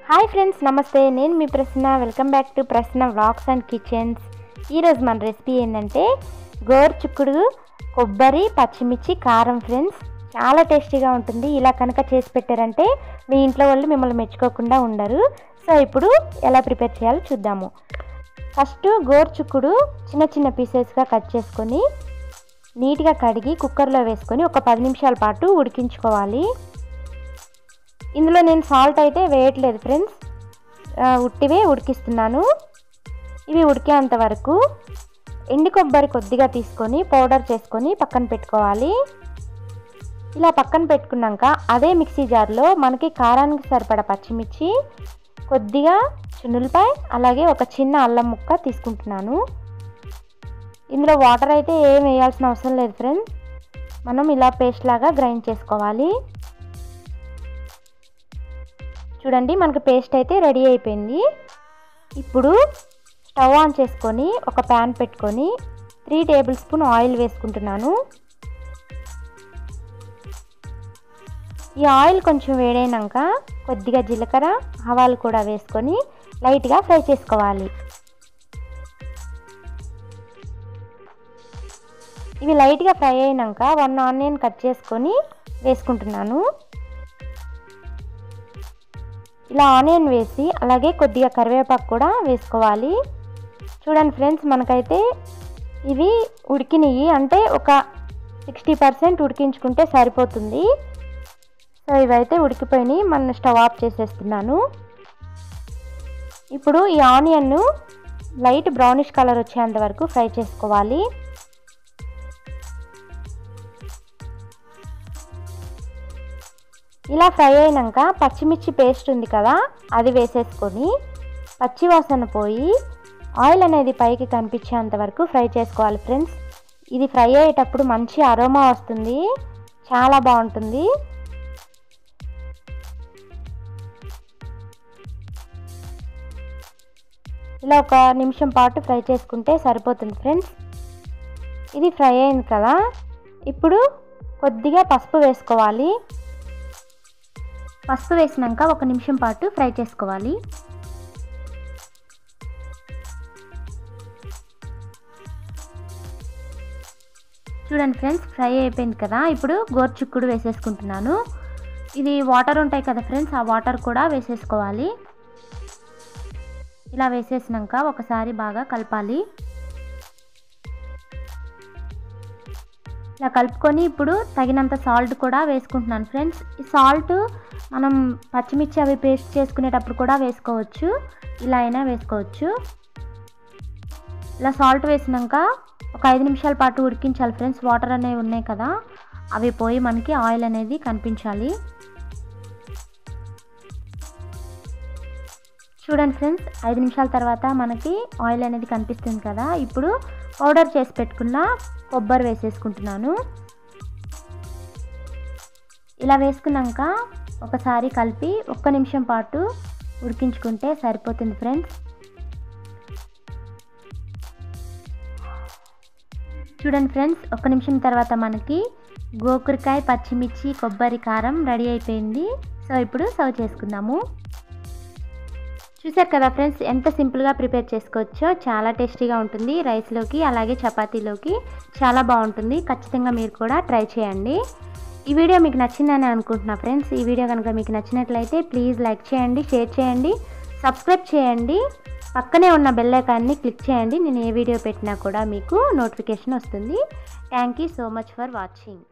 Hi friends, నమస్తే. నేను మీ Prasanna. Welcome back to Prasanna vlogs and kitchens. ఈరోజు మన రెసిపీ ఏంటంటే గోర్ చిక్కుడు కొబ్బరి పచ్చిమిర్చి కారం ఫ్రెండ్స్. చాలా టేస్టీగా ఉంటుంది. ఇలా కనుక చేసి పెట్టారంటే మీ ఇంట్లో వాళ్ళు మిమ్మల్ని మెచ్చుకోకుండా ఉండరు. సో ఇప్పుడు ఎలా ప్రిపేర్ చేయాలో చూద్దాము. ఫస్ట్ గోర్ చిక్కుడు చిన్న చిన్న పీసెస్గా కట్ చేసుకొని నీట్గా కడిగి కుక్కర్లో వేసుకొని ఒక 10 నిమిషాల పాటు ఉడికించుకోవాలి. ఇందులో నేను సాల్ట్ అయితే వేయట్లేదు ఫ్రెండ్స్, ఉట్టివే ఉడికిస్తున్నాను. ఇవి ఉడికేంత వరకు ఎండు కొబ్బరి కొద్దిగా తీసుకొని పౌడర్ చేసుకొని పక్కన పెట్టుకోవాలి. ఇలా పక్కన పెట్టుకున్నాక అదే మిక్సీ జార్లో మనకి కారానికి సరిపడా పచ్చిమిర్చి, కొద్దిగా చున్నులపాయ, అలాగే ఒక చిన్న అల్లం ముక్క తీసుకుంటున్నాను. ఇందులో వాటర్ అయితే ఏం వేయాల్సిన అవసరం లేదు ఫ్రెండ్స్. మనం ఇలా పేస్ట్ లాగా గ్రైండ్ చేసుకోవాలి. చూడండి, మనకు పేస్ట్ అయితే రెడీ అయిపోయింది. ఇప్పుడు స్టవ్ ఆన్ చేసుకొని ఒక ప్యాన్ పెట్టుకొని 3 టేబుల్ స్పూన్ ఆయిల్ వేసుకుంటున్నాను. ఈ ఆయిల్ కొంచెం వేడైనాక కొద్దిగా జీలకర్ర, ఆవాలు కూడా వేసుకొని లైట్గా ఫ్రై చేసుకోవాలి. ఇవి లైట్గా ఫ్రై అయినాక 1 ఆనియన్ కట్ చేసుకొని వేసుకుంటున్నాను. ఇలా ఆనియన్ వేసి అలాగే కొద్దిగా కరివేపాకు కూడా వేసుకోవాలి. చూడండి ఫ్రెండ్స్, మనకైతే ఇవి ఉడికినవి, అంటే ఒక 60% ఉడికించుకుంటే సరిపోతుంది. సో ఇవైతే ఉడికిపోయినాయి. మన స్టవ్ ఆఫ్ చేసేస్తున్నాను. ఇప్పుడు ఈ ఆనియన్ను లైట్ బ్రౌనిష్ కలర్ వచ్చేంత వరకు ఫ్రై చేసుకోవాలి. ఇలా ఫ్రై అయినాక పచ్చిమిర్చి పేస్ట్ ఉంది కదా, అది వేసేసుకొని పచ్చి వాసన పోయి ఆయిల్ అనేది పైకి కనిపించేంత వరకు ఫ్రై చేసుకోవాలి ఫ్రెండ్స్. ఇది ఫ్రై అయ్యేటప్పుడు మంచి అరోమా వస్తుంది, చాలా బాగుంటుంది. ఇలా ఒక నిమిషం పాటు ఫ్రై చేసుకుంటే సరిపోతుంది ఫ్రెండ్స్. ఇది ఫ్రై అయింది కదా, ఇప్పుడు కొద్దిగా పసుపు వేసుకోవాలి. పసుపు వేసినాక 1 నిమిషం పాటు ఫ్రై చేసుకోవాలి. చూడండి ఫ్రెండ్స్, ఫ్రై అయిపోయింది కదా. ఇప్పుడు గోరు చిక్కుడు వేసేసుకుంటున్నాను. ఇది వాటర్ ఉంటాయి కదా ఫ్రెండ్స్, ఆ వాటర్ కూడా వేసేసుకోవాలి. ఇలా వేసేసినాక ఒకసారి బాగా కలపాలి. ఇలా కలుపుకొని ఇప్పుడు తగినంత సాల్ట్ కూడా వేసుకుంటున్నాను ఫ్రెండ్స్. ఈ సాల్ట్ మనం పచ్చిమిర్చి అవి పేస్ట్ చేసుకునేటప్పుడు కూడా వేసుకోవచ్చు, ఇలా అయినా వేసుకోవచ్చు. ఇలా సాల్ట్ వేసినాక ఒక 5 నిమిషాల పాటు ఉడికించాలి ఫ్రెండ్స్. వాటర్ అనేవి ఉన్నాయి కదా, అవి పోయి మనకి ఆయిల్ అనేది కనిపించాలి. చూడండి ఫ్రెండ్స్, 5 నిమిషాల తర్వాత మనకి ఆయిల్ అనేది కనిపిస్తుంది కదా. ఇప్పుడు పౌడర్ చేసి పెట్టుకున్న కొబ్బరి వేసేసుకుంటున్నాను. ఇలా వేసుకున్నాక ఒకసారి కలిపి 1 నిమిషం పాటు ఉడికించుకుంటే సరిపోతుంది ఫ్రెండ్స్. చూడండి ఫ్రెండ్స్, 1 నిమిషం తర్వాత మనకి గోకరకాయ పచ్చిమిర్చి కొబ్బరి కారం రెడీ అయిపోయింది. సో ఇప్పుడు సర్వ్ చేసుకుందాము. చూసారు కదా ఫ్రెండ్స్, ఎంత సింపుల్గా ప్రిపేర్ చేసుకోవచ్చో. చాలా టేస్టీగా ఉంటుంది. రైస్లోకి అలాగే చపాతీలోకి చాలా బాగుంటుంది. ఖచ్చితంగా మీరు కూడా ట్రై చేయండి. ఈ వీడియో మీకు నచ్చిందని అనుకుంటున్నా ఫ్రెండ్స్. ఈ వీడియో కనుక మీకు నచ్చినట్లయితే ప్లీజ్ లైక్ చేయండి, షేర్ చేయండి, సబ్స్క్రైబ్ చేయండి. పక్కనే ఉన్న బెల్ ఐకాన్ని క్లిక్ చేయండి. నేను ఏ వీడియో పెట్టినా కూడా మీకు నోటిఫికేషన్ వస్తుంది. Thank you so much for watching.